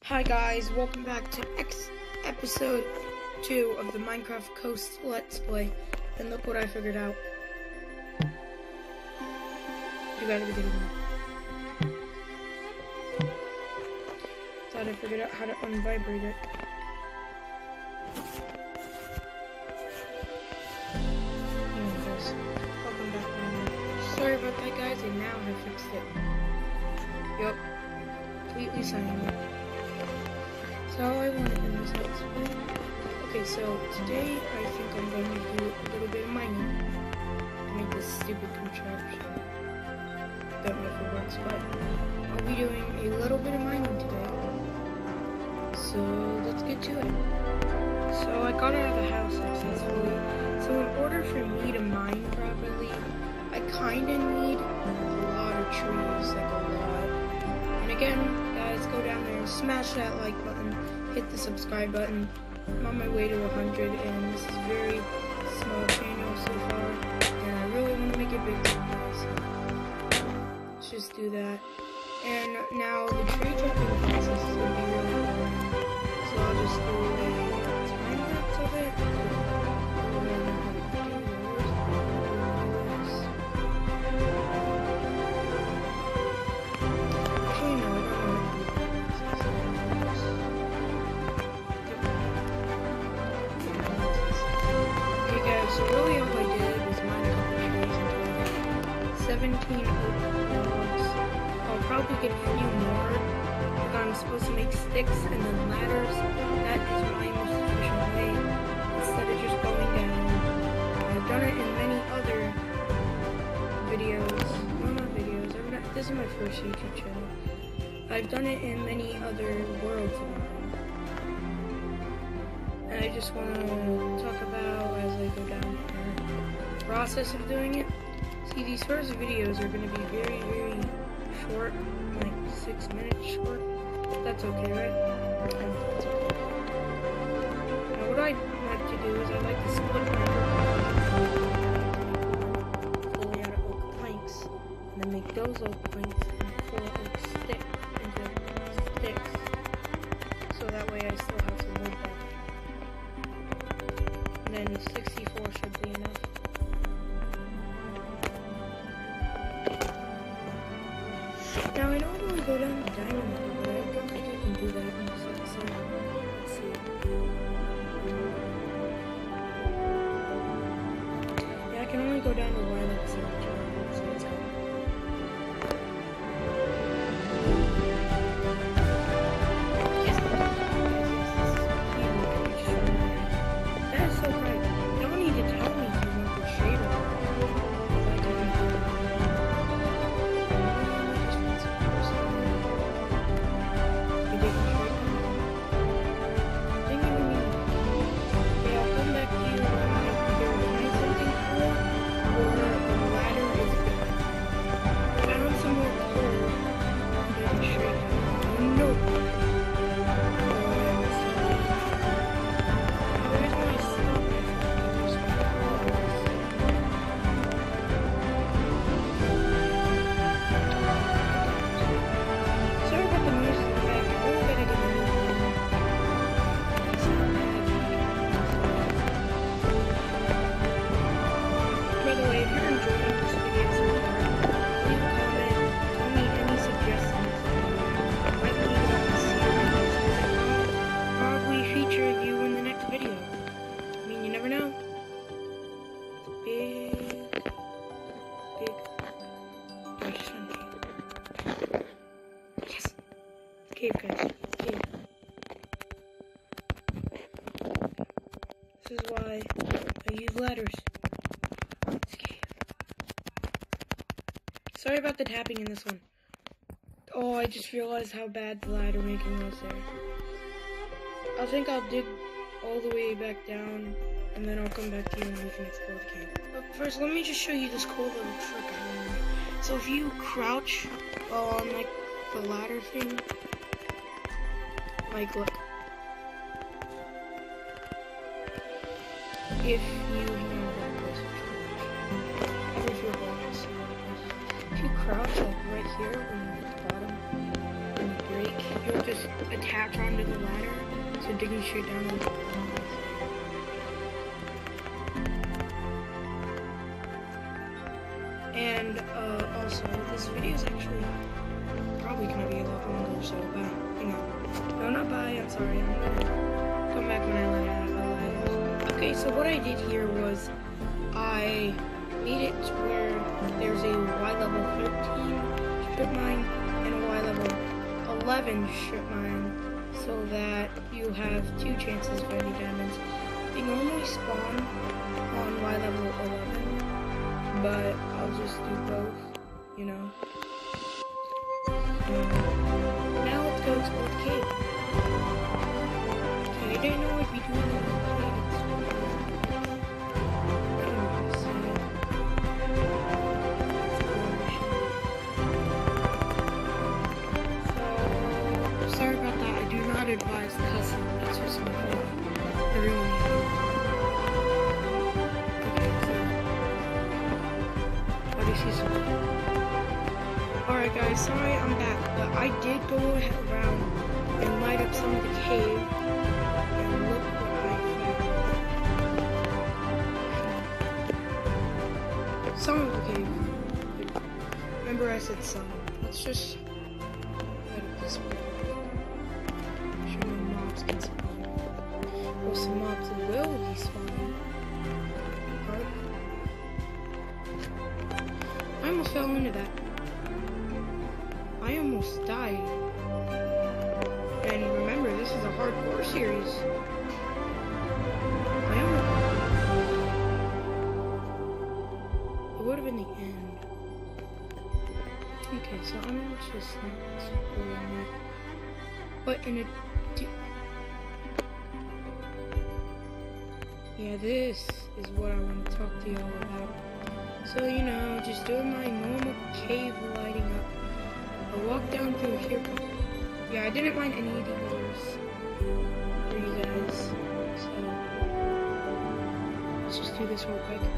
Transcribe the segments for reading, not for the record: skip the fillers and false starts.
Hi guys, welcome back to episode 2 of the Minecraft Coast Let's Play. And look what I figured out. You gotta be kidding me. Thought I figured out how to unvibrate it. Anyways, welcome back. Sorry about that guys, I now have fixed it. Yup, completely silent. So I wanted in this let's play. Okay, so today I think I'm going to do a little bit of mining. Make this stupid contraption. Don't know if it works, but I'll be doing a little bit of mining today. So let's get to it. So I got out of the house successfully. So in order for me to mine properly, I kinda need a lot of trees, like a lot. And again, guys, go down there and smash that like button, hit the subscribe button. I'm on my way to 100, and this is a very small channel so far, and I really want to make it big, guys. Let's just do that. And now the tree chopping process is going to be really boring, so I'll just do a time lapse of it. So really all I did was mine a couple trees until I got 17 oak logs. I'll probably get a few more if I'm supposed to make sticks and then ladders. That is my most efficient way instead of just going down. I've done it in many other videos. Well, not videos. This is my first YouTube channel. I've done it in many other worlds of mine. And I just want to talk about as I go down the process of doing it. See, these first videos are going to be very, very short, like 6 minutes short. That's okay, right? That's okay. Now, what I like to do is I like to split my oak fully out of oak planks, and then make those oak planks and 4 oak sticks into sticks, so that way I still have some wood back. And then 64 should be enough. Now I normally go down to diamond level, but I don't think I can do that in this episode. Let's see. Yeah, I can only go down to Lilac Cemetery, so let's go. Cave, guys. Cave. This is why I use ladders. It's cave. Sorry about the tapping in this one. Oh, I just realized how bad the ladder making was there. I think I'll dig all the way back down, and then I'll come back to you and we can explore the cave. But first, let me just show you this cool little trick I learned. So if you crouch on like the ladder thing, like, look. If you if you crouch like right here when you're at the bottom, when you break, you'll just attach onto the ladder, so digging straight down into the walls. And also, this video is actually probably gonna be a lot longer, so bye. You know, no, not bye. I'm sorry. I'm gonna come back when I let out a live. Okay, so what I did here was I made it to where there's a Y level 13 strip mine and a Y level 11 strip mine, so that you have 2 chances of any diamonds. They normally spawn on Y level 11, but I'll just do both, you know. Now let's go explore the cave. Okay, I didn't know I'd be doing that in the cave. So, sorry about that. I do not advise cussing. That's just my fault. Everyone knows. Alright guys, sorry I'm back, but I did go around and light up some of the cave, and look what I found. Some of the cave. Remember I said some. Let's just light up this one. Sure no mobs can spawn. Well, some mobs will be spawning. I almost fell into that. I almost died. And remember, this is a hardcore series. It would have been the end. Okay, so I'm just not exploring it. But in a... Yeah, this is what I want to talk to y'all about. So, you know, just doing my normal cave lighting up. I walked down through here. Yeah, I didn't mind any of the doors for you guys. So, let's just do this real quick.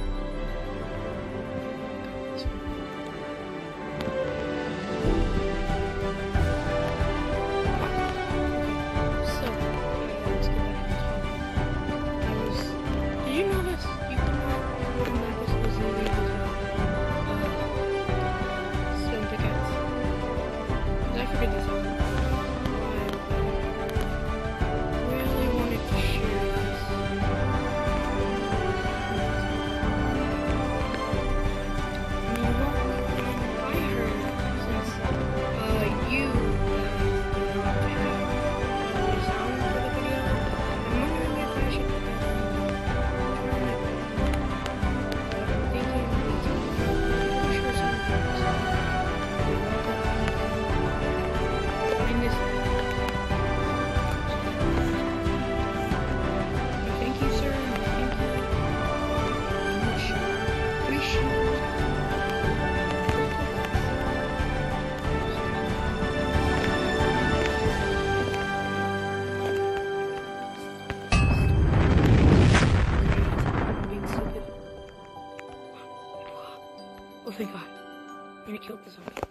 Oh thank God. And it killed the zombie.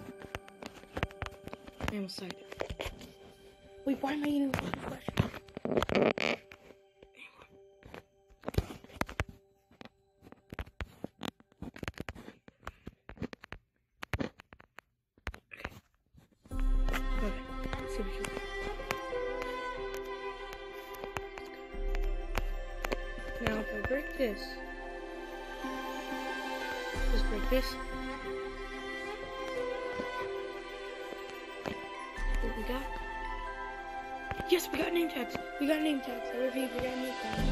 I almost died. Wait, why am I eating flesh? Okay, let's see what you got. Now if I break this, just break this. What we got? Yes, we got name tags. We got name tags. I repeat, we got name tags.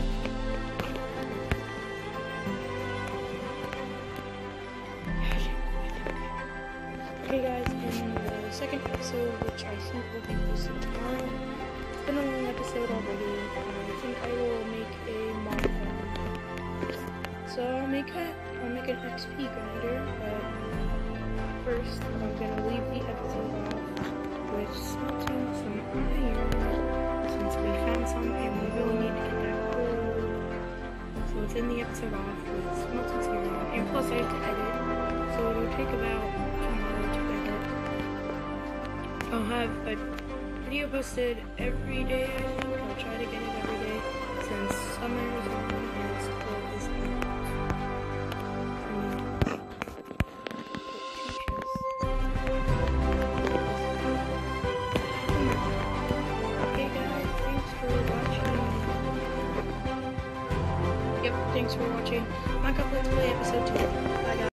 Okay guys, in the second episode, which I think will be posted tomorrow, it's been a long episode already. I think I will make a mod farm. So I'll make an XP grinder, but first I'm gonna leave the episode off with smelting some iron, since we found some and we really need to get that gold. So it's in the episode off with smelting some iron, and plus I have to edit, so it'll take about tomorrow to edit. I'll have a video posted every day, I think. I'll try to get it every day since summer is on and school is out. Okay guys, thanks for watching. Yep, thanks for watching Minecraft Let's Play episode 2. Bye guys.